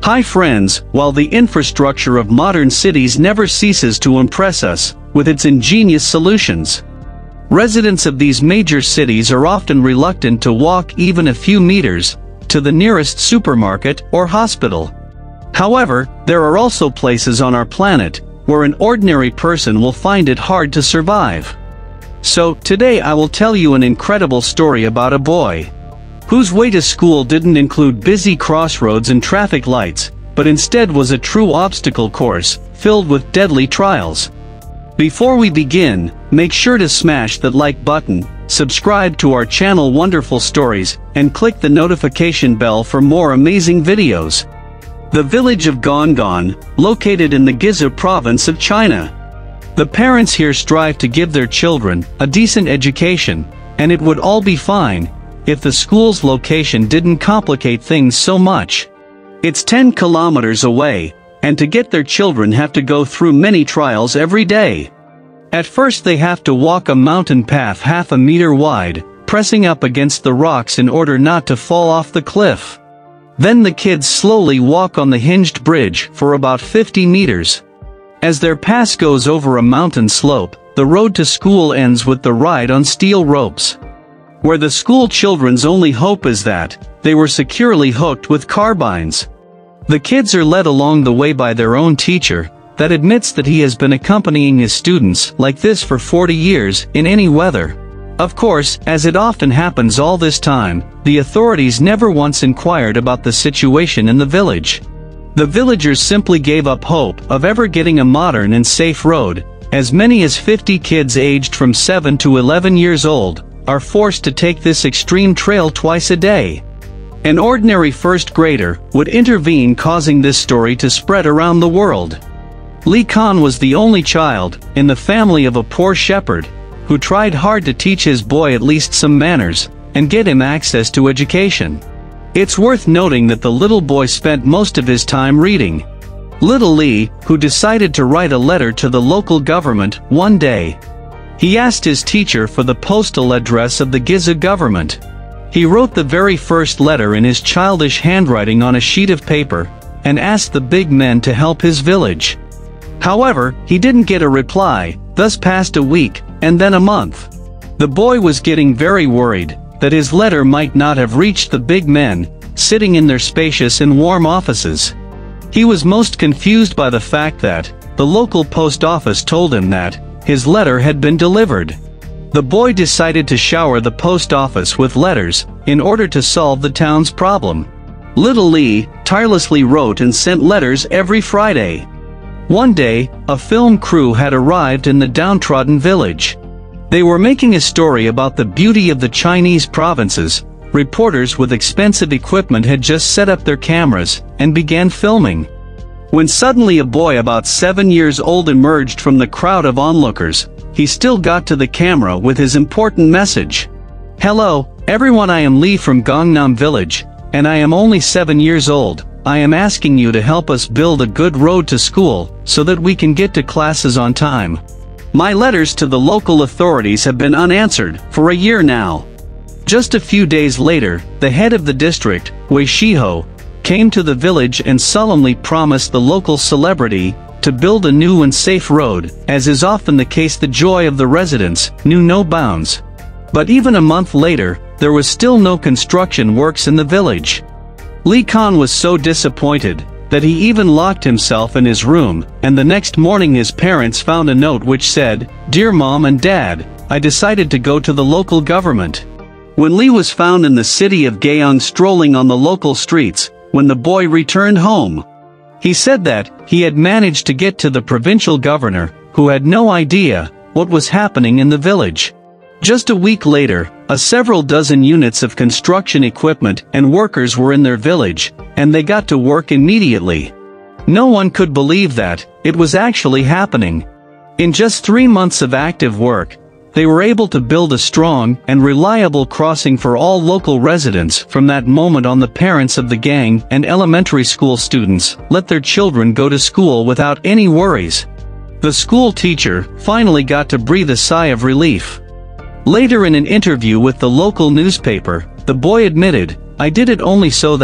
Hi friends, while the infrastructure of modern cities never ceases to impress us with its ingenious solutions, residents of these major cities are often reluctant to walk even a few meters to the nearest supermarket or hospital. However, there are also places on our planet where an ordinary person will find it hard to survive. So, today I will tell you an incredible story about a boy whose way to school didn't include busy crossroads and traffic lights, but instead was a true obstacle course filled with deadly trials. Before we begin, make sure to smash that like button, subscribe to our channel Wonderful Stories, and click the notification bell for more amazing videos. The village of Gongong, located in the Guizhou province of China. The parents here strive to give their children a decent education, and it would all be fine if the school's location didn't complicate things so much. It's 10 kilometers away, and to get their children have to go through many trials every day. At first they have to walk a mountain path half a meter wide, pressing up against the rocks in order not to fall off the cliff. Then the kids slowly walk on the hinged bridge for about 50 meters. As their pass goes over a mountain slope, the road to school ends with the ride on steel ropes, where the school children's only hope is that they were securely hooked with carbines. The kids are led along the way by their own teacher, that admits that he has been accompanying his students like this for 40 years in any weather. Of course, as it often happens all this time, the authorities never once inquired about the situation in the village. The villagers simply gave up hope of ever getting a modern and safe road. As many as 50 kids aged from 7 to 11 years old are forced to take this extreme trail twice a day. An ordinary first grader would intervene, causing this story to spread around the world. Li Kan was the only child in the family of a poor shepherd who tried hard to teach his boy at least some manners and get him access to education. It's worth noting that the little boy spent most of his time reading. Little Li, who decided to write a letter to the local government one day. He asked his teacher for the postal address of the Guizhou government. He wrote the very first letter in his childish handwriting on a sheet of paper, and asked the big men to help his village. However, he didn't get a reply. Thus passed a week, and then a month. The boy was getting very worried that his letter might not have reached the big men, sitting in their spacious and warm offices. He was most confused by the fact that the local post office told him that his letter had been delivered. The boy decided to shower the post office with letters in order to solve the town's problem. Little Li tirelessly wrote and sent letters every Friday. One day, a film crew had arrived in the downtrodden village. They were making a story about the beauty of the Chinese provinces. Reporters with expensive equipment had just set up their cameras and began filming, when suddenly a boy about 7 years old emerged from the crowd of onlookers. He still got to the camera with his important message. "Hello, everyone, I am Li from Gangnam Village, and I am only 7 years old. I am asking you to help us build a good road to school, so that we can get to classes on time. My letters to the local authorities have been unanswered for a year now." Just a few days later, the head of the district, Wei Shiho, came to the village and solemnly promised the local celebrity to build a new and safe road. As is often the case, the joy of the residents knew no bounds. But even a month later, there was still no construction works in the village. Li Kan was so disappointed that he even locked himself in his room, and the next morning his parents found a note which said, "Dear Mom and Dad, I decided to go to the local government." When Li was found in the city of Gayong strolling on the local streets, when the boy returned home, he said that he had managed to get to the provincial governor, who had no idea what was happening in the village. Just a week later, several dozen units of construction equipment and workers were in their village, and they got to work immediately. No one could believe that it was actually happening. In just 3 months of active work, they were able to build a strong and reliable crossing for all local residents. From that moment on, the parents of the gang and elementary school students let their children go to school without any worries. The school teacher finally got to breathe a sigh of relief. Later, in an interview with the local newspaper, the boy admitted, "I did it only so that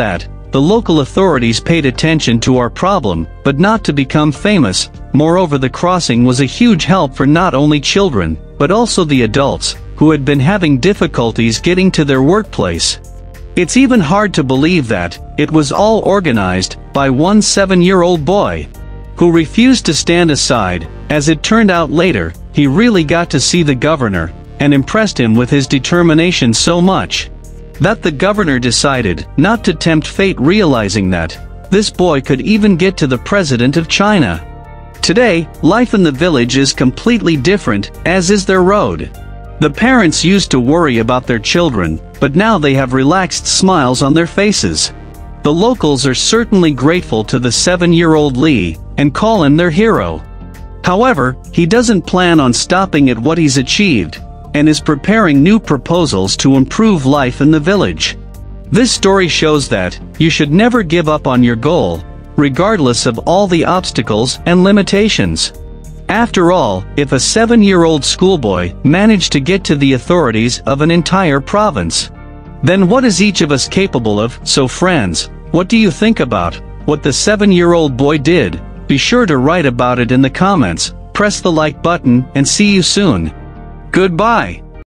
the local authorities paid attention to our problem, but not to become famous. Moreover, the crossing was a huge help for not only children, but also the adults, who had been having difficulties getting to their workplace. It's even hard to believe that it was all organized by one 7-year-old boy, who refused to stand aside. As it turned out later, he really got to see the governor, and impressed him with his determination so much that the governor decided not to tempt fate, realizing that this boy could even get to the president of China. Today, life in the village is completely different, as is their road. The parents used to worry about their children, but now they have relaxed smiles on their faces. The locals are certainly grateful to the 7-year-old Li, and call him their hero. However, he doesn't plan on stopping at what he's achieved, and is preparing new proposals to improve life in the village. This story shows that you should never give up on your goal, regardless of all the obstacles and limitations. After all, if a 7-year-old schoolboy managed to get to the authorities of an entire province, then what is each of us capable of? So friends, what do you think about what the 7-year-old boy did? Be sure to write about it in the comments, press the like button, and see you soon. Goodbye.